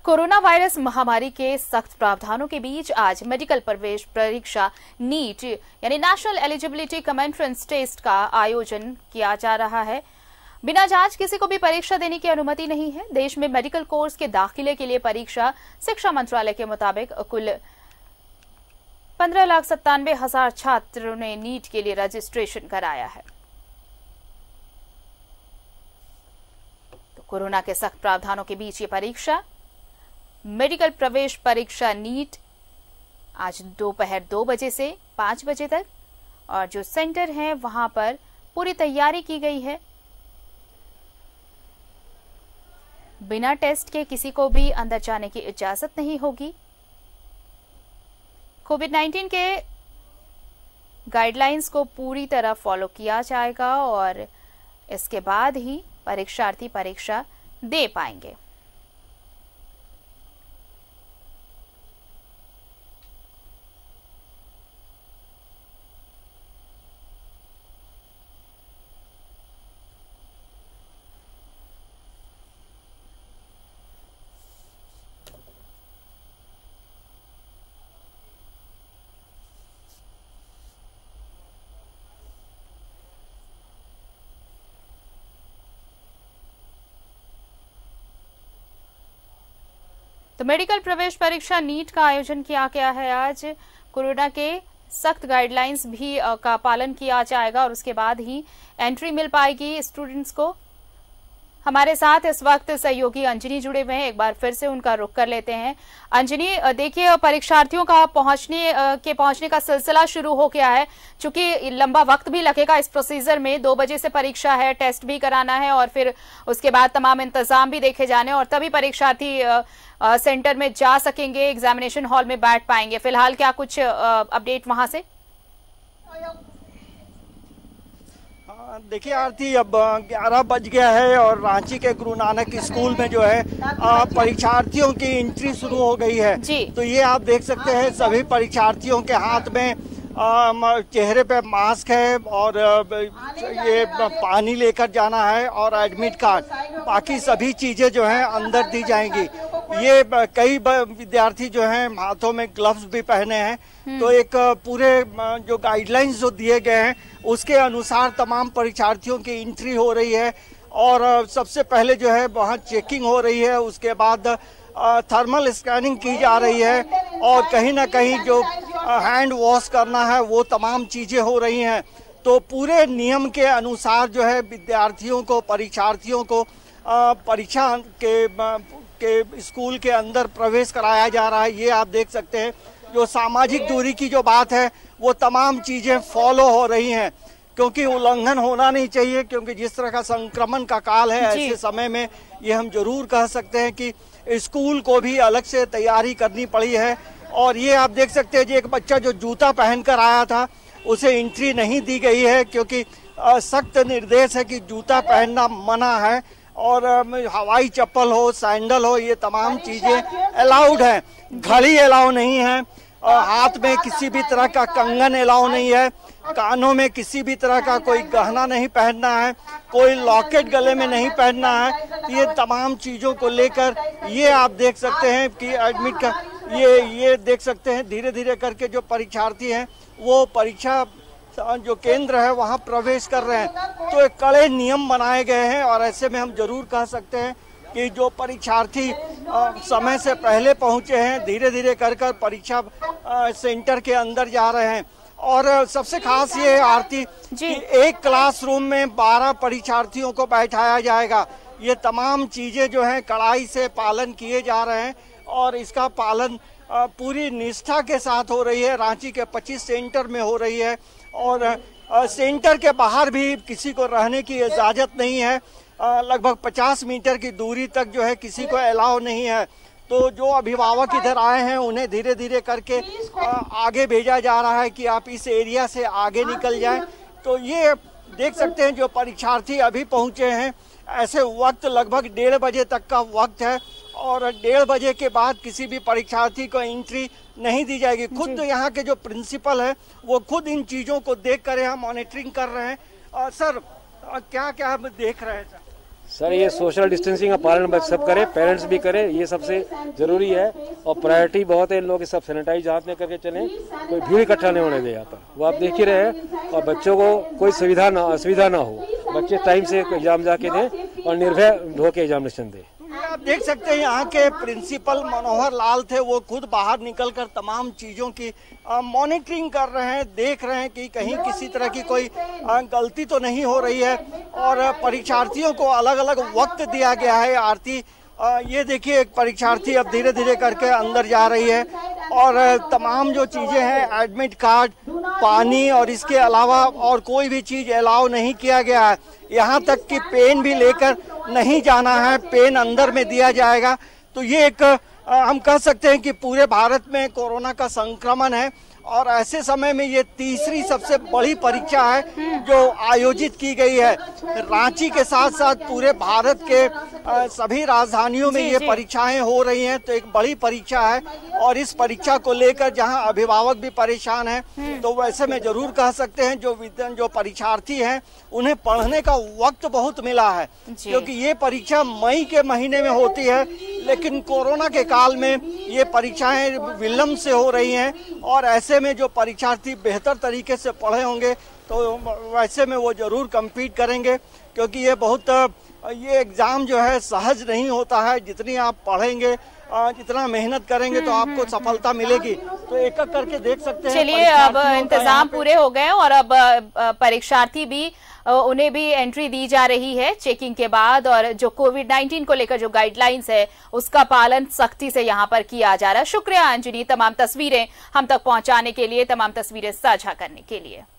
Corona virus महामारी के सख्त प्रावधानों के बीच आज मेडिकल प्रवेश परीक्षा नीट यानी national eligibility cum entrance test का आयोजन किया जा रहा है। बिना जांच किसी को भी परीक्षा देने की अनुमति नहीं है। देश में मेडिकल कोर्स के दाखिले के लिए परीक्षा शिक्षा मंत्रालय के मुताबिक कुल 15,97,000 छात्रों ने नीट के लिए रजिस्ट्रेशन कराया है। तो कोरोना के सख्त प्रावधानों के बीच ये परीक्षा मेडिकल प्रवेश परीक्षा नीट आज दोपहर 2 बजे से 5 बजे तक, और जो सेंटर है वहां पर पूरी तैयारी की गई है। बिना टेस्ट के किसी को भी अंदर जाने की इजाजत नहीं होगी। कोविड-19 के गाइडलाइंस को पूरी तरह फॉलो किया जाएगा और इसके बाद ही परीक्षार्थी परीक्षा दे पाएंगे। तो मेडिकल प्रवेश परीक्षा नीट का आयोजन किया गया है। आज कोरोना के सख्त गाइडलाइंस भी का पालन किया जाएगा और उसके बाद ही एंट्री मिल पाएगी स्टूडेंट्स को। हमारे साथ इस वक्त सहयोगी अंजनी जुड़े हुए हैं, एक बार फिर से उनका रुख कर लेते हैं। अंजनी, देखिए परीक्षार्थियों का पहुंचने का सिलसिला शुरू हो गया है। चूंकि लंबा वक्त भी लगेगा इस प्रोसीजर में, 2 बजे से परीक्षा है, टेस्ट भी कराना है और फिर उसके बाद तमाम इंतजाम भी देखे जाने और तभी परीक्षार्थी सेंटर में जा सकेंगे, एग्जामिनेशन हॉल में बैठ पाएंगे। फिलहाल क्या कुछ अपडेट वहां से? देखिए आरती, अब 11 बज गया है और रांची के गुरु नानक स्कूल में जो है परीक्षार्थियों की एंट्री शुरू हो गई है जी। तो ये आप देख सकते हैं सभी परीक्षार्थियों के हाथ में चेहरे पे मास्क है और ये पानी लेकर जाना है और एडमिट कार्ड, बाकी सभी चीजें जो हैं अंदर दी जाएंगी। ये कई विद्यार्थी जो हैं हाथों में ग्लव्स भी पहने हैं। तो एक पूरे जो गाइडलाइंस जो दिए गए हैं उसके अनुसार तमाम परीक्षार्थियों की एंट्री हो रही है और सबसे पहले जो है वहाँ चेकिंग हो रही है, उसके बाद थर्मल स्कैनिंग की जा रही है और कहीं ना कहीं जो हैंड वॉश करना है वो तमाम चीजें हो रही हैं। तो पूरे नियम के अनुसार जो है विद्यार्थियों को, परीक्षार्थियों को परीक्षा के स्कूल के अंदर प्रवेश कराया जा रहा है। ये आप देख सकते हैं जो सामाजिक दूरी की जो बात है वो तमाम चीजें फॉलो हो रही हैं, क्योंकि उल्लंघन होना नहीं चाहिए। क्योंकि जिस तरह का संक्रमण का काल है, ऐसे समय में ये हम जरूर कह सकते हैं कि स्कूल को भी अलग से तैयारी करनी पड़ी है। और ये आप देख सकते हैं, एक बच्चा जो जूता पहनकर आया था उसे एंट्री नहीं दी गई है, क्योंकि सख्त निर्देश है कि जूता पहनना मना है और हवाई चप्पल हो, सैंडल हो, ये तमाम चीजें अलाउड है। घड़ी अलाउ नहीं है, हाथ में किसी भी तरह का कंगन अलाउ नहीं है, कानों में किसी भी तरह का कोई गहना नहीं पहनना है, कोई लॉकेट गले में नहीं पहनना है। ये तमाम चीजों को लेकर ये आप देख सकते हैं कि एडमिट का ये देख सकते हैं धीरे धीरे करके जो परीक्षार्थी हैं वो परीक्षा जो केंद्र है वहाँ प्रवेश कर रहे हैं। तो एक कड़े नियम बनाए गए हैं और ऐसे में हम जरूर कह सकते हैं कि जो परीक्षार्थी समय से पहले पहुंचे हैं धीरे धीरे कर परीक्षा सेंटर के अंदर जा रहे हैं। और सबसे खास ये है आरती कि एक क्लासरूम में 12 परीक्षार्थियों को बैठाया जाएगा। ये तमाम चीजें जो हैं कड़ाई से पालन किए जा रहे हैं और इसका पालन पूरी निष्ठा के साथ हो रही है। रांची के 25 सेंटर में हो रही है और सेंटर के बाहर भी किसी को रहने की इजाजत नहीं है। लगभग 50 मीटर की दूरी तक जो है किसी को अलाउ नहीं है। तो जो अभिभावक इधर आए हैं उन्हें धीरे धीरे करके आगे भेजा जा रहा है कि आप इस एरिया से आगे निकल जाएं। तो ये देख सकते हैं जो परीक्षार्थी अभी पहुंचे हैं, ऐसे वक्त लगभग 1:30 बजे तक का वक्त है और 1:30 बजे के बाद किसी भी परीक्षार्थी को एंट्री नहीं दी जाएगी। खुद यहाँ के जो प्रिंसिपल है वो खुद इन चीजों को देख कर यहाँ मॉनिटरिंग कर रहे हैं। सर क्या क्या हम देख रहे हैं सर? सर ये सोशल डिस्टेंसिंग का पालन सब करें, पेरेंट्स भी करें, ये सबसे जरूरी है। और प्रायोरिटी बहुत है, इन लोग सब सैनिटाइज हाथ में करके चलें, कोई भीड़ इकट्ठा नहीं होने दे यहाँ पर, वो आप देख ही रहे हैं। और बच्चों को कोई असुविधा ना हो, बच्चे टाइम से एग्जाम जाके दें और निर्भय होकर एग्जामिनेशन दें। आप देख सकते हैं यहाँ के प्रिंसिपल मनोहर लाल थे, वो खुद बाहर निकलकर तमाम चीजों की मॉनिटरिंग कर रहे हैं, देख रहे हैं कि कहीं किसी तरह की कोई गलती तो नहीं हो रही है। और परीक्षार्थियों को अलग अलग वक्त दिया गया है। आरती ये देखिए, एक परीक्षार्थी अब धीरे धीरे करके अंदर जा रही है और तमाम जो चीजें हैं, एडमिट कार्ड, पानी और इसके अलावा और कोई भी चीज अलाउ नहीं किया गया है। यहाँ तक कि पेन भी लेकर नहीं जाना है, पेन अंदर में दिया जाएगा। तो ये एक हम कह सकते हैं कि पूरे भारत में कोरोना का संक्रमण है और ऐसे समय में ये तीसरी सबसे बड़ी परीक्षा है जो आयोजित की गई है। रांची के साथ साथ पूरे भारत के सभी राजधानियों में ये परीक्षाएं हो रही हैं, तो एक बड़ी परीक्षा है। और इस परीक्षा को लेकर जहां अभिभावक भी परेशान हैं, तो वैसे में जरूर कह सकते हैं जो परीक्षार्थी हैं उन्हें पढ़ने का वक्त बहुत मिला है, क्योंकि ये परीक्षा मई के महीने में होती है, लेकिन कोरोना के काल में ये परीक्षाएं विलंब से हो रही हैं। और ऐसे में जो परीक्षार्थी बेहतर तरीके से पढ़े होंगे तो वैसे में वो जरूर कम्पीट करेंगे, क्योंकि ये एग्जाम जो है सहज नहीं होता है। जितनी आप पढ़ेंगे, जितना मेहनत करेंगे तो आपको सफलता मिलेगी। तो एक एक करके देख सकते हैं। चलिए, अब इंतजाम पूरे हो गए और अब परीक्षार्थी भी, उन्हें भी एंट्री दी जा रही है चेकिंग के बाद। और जो कोविड-19 को लेकर जो गाइडलाइंस है उसका पालन सख्ती से यहाँ पर किया जा रहा है। शुक्रिया अंजलि, तमाम तस्वीरें हम तक पहुंचाने के लिए, तमाम तस्वीरें साझा करने के लिए।